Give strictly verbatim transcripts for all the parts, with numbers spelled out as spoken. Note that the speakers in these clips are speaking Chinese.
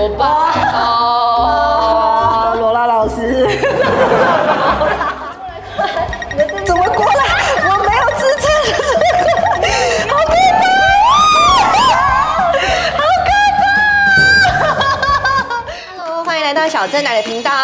说吧。哦，罗拉老师。怎么过来？我没有支撑，好可怕！好可怕 ！Hello， 欢迎来到小正奶的频道。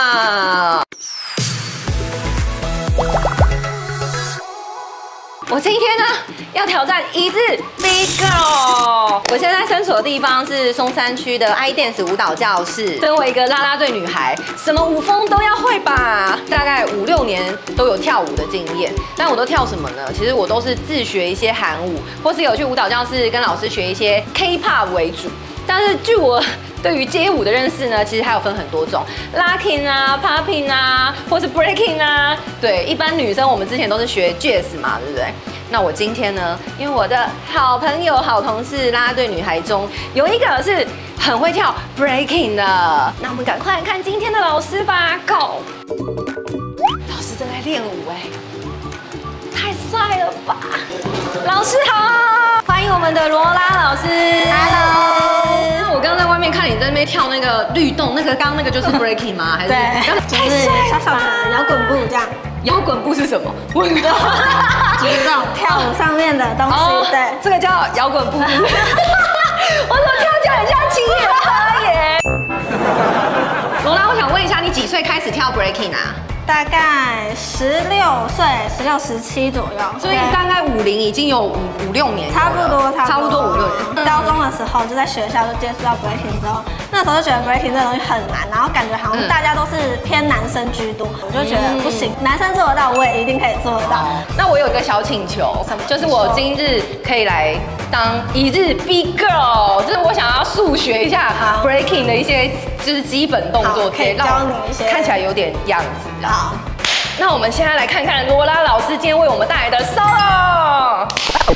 我今天呢要挑战一日 Big Girl。我现在身处的地方是松山区的 I Dance 舞蹈教室。身为一个啦啦队女孩，什么舞风都要会吧。大概五六年都有跳舞的经验，但我都跳什么呢？其实我都是自学一些韩舞，或是有去舞蹈教室跟老师学一些 K-pop 为主。但是据我对于街舞的认识呢，其实还有分很多种 ，locking 啊、popping 啊，或是 breaking 啊。对，一般女生我们之前都是学 jazz 嘛，对不对？那我今天呢，因为我的好朋友、好同事啦啦队女孩中有一个是很会跳 breaking 的，那我们赶快来看今天的老师吧 ，Go！ 老师正在练舞哎，太帅了吧！老师好，欢迎我们的罗拉老师 ，Hello。我刚刚在外面看你在那边跳那个律动，那个刚刚那个就是 breaking 吗？还是？ 对，就是小小的摇滚步这样。 摇滚步是什么？我不知道， 就是这种跳舞上面的东西。哦、对， 这个叫摇滚步。我怎么跳起来很像青叶花耶？罗拉，我想问一下，你几岁开始跳 breaking 啊？ 大概十六岁，十六十七左右， 所以大概五零已经有五五六年， 差不多， 差不多五六年。 高中的时候就在学校就接触到 breaking 之后，那时候就觉得 breaking 这个东西很难，然后感觉好像大家都是偏男生居多，我就觉得不行，男生做得到，我也一定可以做得到。 那我有一个小请求，就是我今日可以来当一日 Big Girl， 就是我想要速学一下 breaking 的一些就是基本动作， 可以教你一些， 看起来有点样子。 好， 那我们现在来看看罗拉老师今天为我们带来的 solo。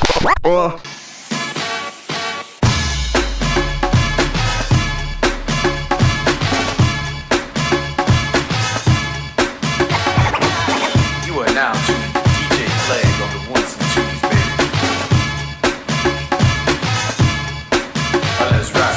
You are now tuning to D J Flag on the ones and twos, baby. Let's rock.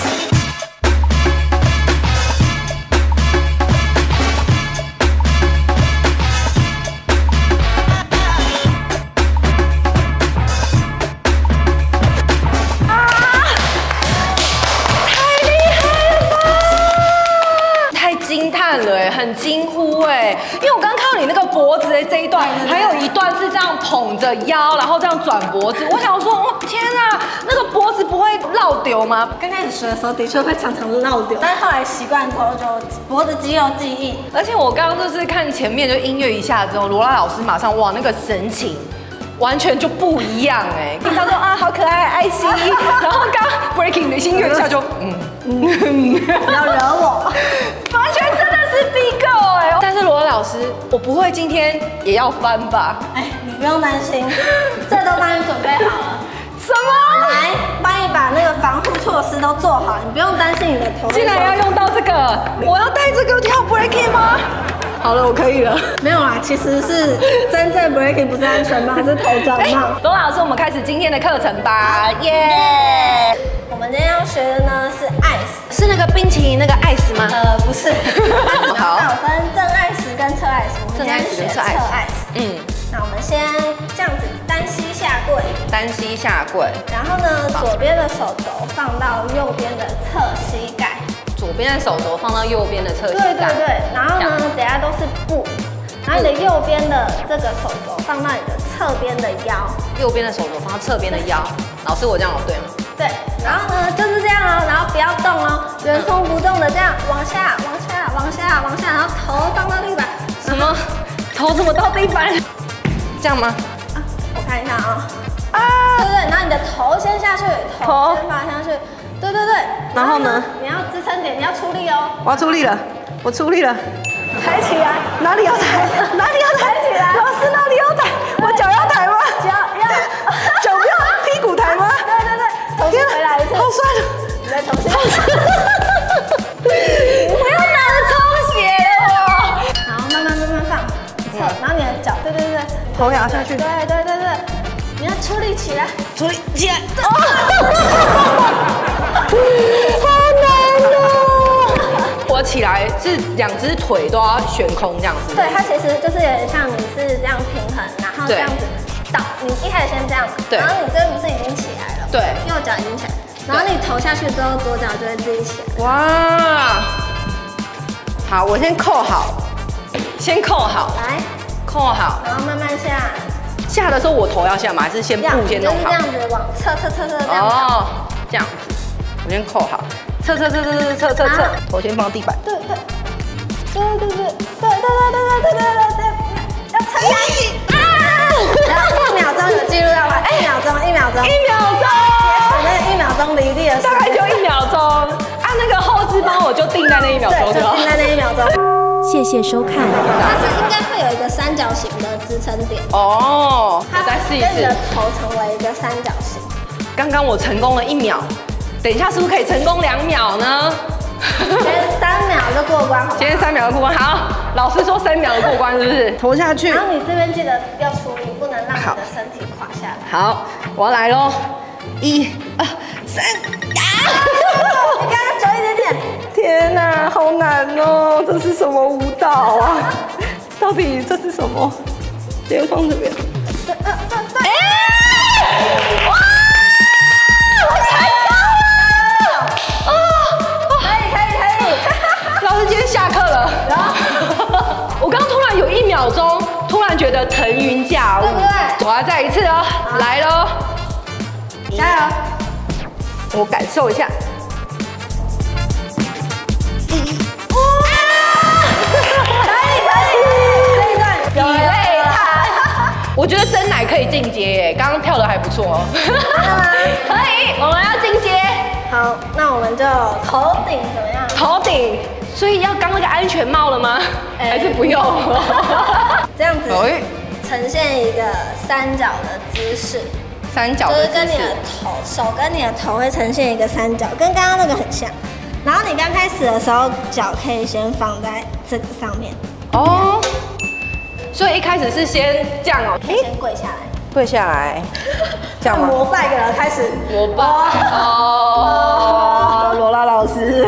太惊叹了哎，很惊呼哎，因为我刚刚看到你那个脖子的这一段，还有一段是这样捧着腰，然后这样转脖子。我想说，哦天啊，那个脖子不会落丢吗？ 刚开始学的时候的确会常常落丢，但是后来习惯之后就脖子肌肉记忆。 而且我刚刚就是看前面就音乐一下之后，罗拉老师马上哇那个神情。完全就不一样哎！平常说啊好可爱爱心，然后刚 breaking 的音乐一下就嗯嗯， 不要惹我， 完全真的是 Big Girl 哎！但是罗老师，我不会今天也要翻吧？ 哎，你不用担心，这都帮你准备好了。 什么？ 来，帮你把那个防护措施都做好，你不用担心你的头。 竟然要用到这个，我要带这个跳 breaking 吗？好了，我可以了。 没有啦，其实是真正 breaking 不是安全帽，是头枕帽。 罗老师，我们开始今天的课程吧，耶！ 我们今天要学的呢是 ice， 是那个冰淇淋那个 ice 吗？ 呃，不是。 好， 有分正 ice 跟侧 ice， 我们今天学侧 ice。 嗯， 那我们先这样子单膝下跪， 单膝下跪， 然后呢，左边的手肘放到右边的侧膝盖。 左边的手肘放到右边的侧膝盖， 对对对，然后呢，等下都是步，然后你的右边的这个手肘放到你的侧边的腰， 右边的手肘放到侧边的腰。老师，我这样有对吗？ 对，然后呢就是这样哦，然后不要动哦，原封不动的这样往下、往下、往下、往下，然后头放到地板。 什么？头怎么到地板？这样吗？ 啊，我看一下啊，啊，对对，然后你的头先下去，头先放下去。对对对， 然后呢？ 你要支撑点，你要出力哦。 我要出力了，我出力了， 抬起来， 哪里要抬？哪里要抬起来？老师哪里要抬？我脚要抬吗？ 脚要， 脚不要，屁股抬吗？ 对对对，重新回来一次。 好帅的， 你再重新。 我要拿着充血了。 然后慢慢慢慢放，侧，然后你的脚，对对对， 头压下去。 对对对对，你要出力起来， 出力起来。 好难哦。 起来是两只腿都要悬空这样子。 对，它其实就是有点像你是这样平衡，然后这样子倒。你一开始先这样，对，然后你这边不是已经起来了？对，右脚已经起来，然后你头下去之后，左脚就会自己起来。哇！ 好，我先扣好，先扣好， 来， 扣好， 然后慢慢下。 下的时候我头要下吗？还是先布先弄好？ 就是这样子往侧侧侧侧这样。哦， 这样子，我先扣好，侧侧侧侧侧侧侧侧，头先放地板。 对对对对对对对对对对对对对，要撑下去啊！然后一秒钟有记录到吗？一秒钟，一秒钟， 一秒钟， 那个一秒钟离地的时间， 大概就一秒钟。啊，那个后置帮我就定在那一秒钟， 对，就定在那一秒钟。 谢谢收看。 它是应该会有一个三角形的支撑点哦，我再试一次。 跟你的头成为一个三角形。 刚刚我成功了一秒，等一下是不是可以成功两秒呢？ 今天三秒就过关， 今天三秒就过关。好，老师说三秒就过关是不是？投下去。 然后你这边记得要出力，不能让你的身体垮下来。 好，我要来喽！一、二、三，呀！ 你刚刚久一点点。 天哪，好难哦！这是什么舞蹈啊？到底这是什么？直接放这边。对，对，对。哎！哇！我成功了！哦， 可以，可以，可以。 老师今天下课了。然后，我刚刚突然有一秒钟，突然觉得腾云驾雾。对不对？我要再一次哦，来喽！ 加油！ 我感受一下。我觉得真奶可以进阶耶，刚刚跳的还不错哦。可以，我们要进阶。 好，那我们就头顶怎么样？ 头顶，所以要刚那个安全帽了吗？欸、还是不用？ 这样子呈现一个三角的姿势。 三角就是跟你的头，手跟你的头会呈现一个三角，跟刚刚那个很像。然后你刚开始的时候，脚可以先放在这个上面。哦。 所以一开始是先这样哦， 可以先跪下来， 跪下来，这样吗？ 膜拜给了开始， 膜拜哦，罗拉老师，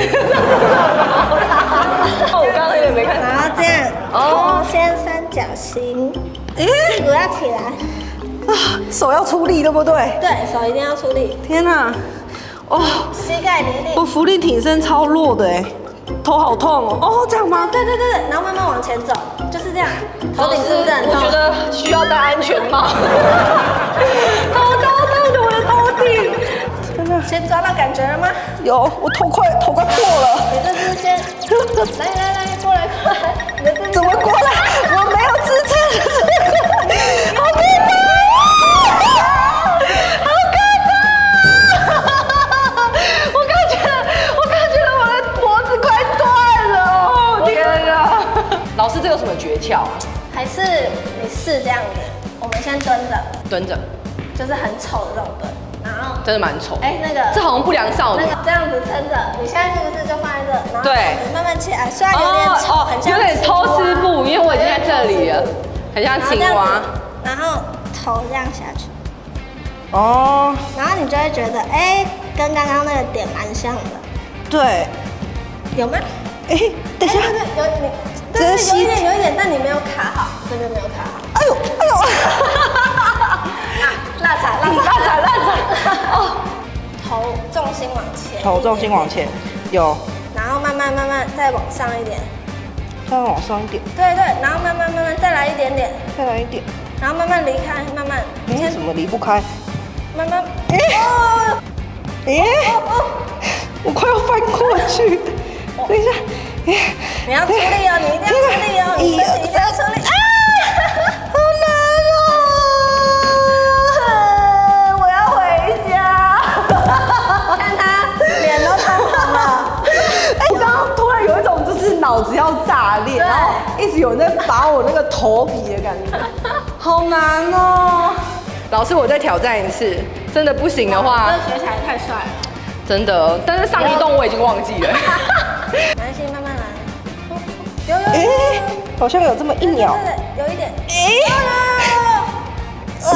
我刚刚有点没看。 然后这样，哦，先三角形，屁股要起来， 啊，手要出力，对不对？ 对，手一定要出力。 天哪，哦， 膝盖离地， 我浮力挺身超弱的哎。头好痛哦！哦，这样吗？ 对对对对，然后慢慢往前走，就是这样。头顶是不是很痛？ 我觉得需要戴安全帽。好痛的，我的头顶！真的。 先抓到感觉了吗？ 有，我头快头快破了。 你这是先，来来来，过来过来，你的这怎么过来？我没有支撑，好可怕！好可怕！我刚觉得，我刚觉得我的脖子快断了哦！天啊！老师，这有什么诀窍？ 还是你是这样子？我们先蹲着， 蹲着， 就是很丑的这种蹲，然后真的蛮丑。 哎，那个这好像不良少女。 那个这样子撑着，你现在是不是就放在这？然后对， 慢慢起来，虽然有点丑，很像有点偷吃步，因为我已经在这里了，很像青蛙。 然后头这样下去。 哦。 然后你就会觉得，哎，跟刚刚那个点蛮像的。对。有吗？哎，等一下，对对，有你。对，有一点，有一点，但你没有卡好，这边没有卡好。哎呦，哎呦！辣惨，辣惨， 辣惨，辣惨！哦， 头重心往前， 头重心往前，有。 然后慢慢慢慢再往上一点， 再往上一点。 对对，然后慢慢慢慢再来一点点， 再来一点， 然后慢慢离开，慢慢。 哎，怎么离不开？ 慢慢。哎哦， 哎，我快要翻过去。等一下。 你要出力哦，你一定要出力哦，你身体一定要出力啊！好难哦，我要回家。看他脸都tan红了。 哎，我刚刚突然有一种就是脑子要炸裂，然后一直有人在拔我那个头皮的感觉，好难哦。老师，我再挑战一次，真的不行的话， 这学起来太帅了。 真的，但是上一动我已经忘记了。 没关系，慢慢来。有有有， 哎，好像有这么一秒， 有一点。哎，啊！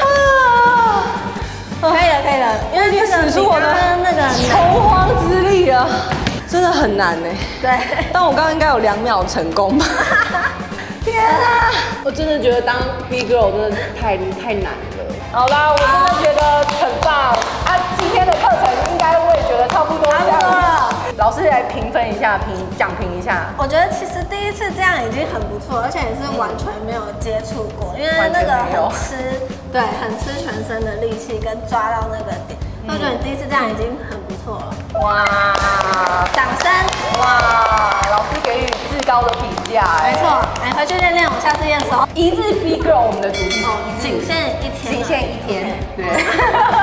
可以了，可以了，因为你使出我的洪荒之力了。 了，真的很难呢。 对， 但我刚刚应该有两秒成功吧？天啊！ 我真的觉得当 B girl 真的太太难了。 好啦，我真的觉得很棒。啊，今天的课程应该我也觉得差不多这样了。老师来评分一下，评讲评一下。 我觉得其实第一次这样已经很不错，而且也是完全没有接触过，因为那个很吃，对，很吃全身的力气跟抓到那个点。我觉得你第一次这样已经很不错了。 哇， 掌声！ 哇，老师给予至高的评价。 没错，哎，回去练练，我下次验收。 一日 B girl 我们的主题， 哦，仅限一天， 仅限一天，对。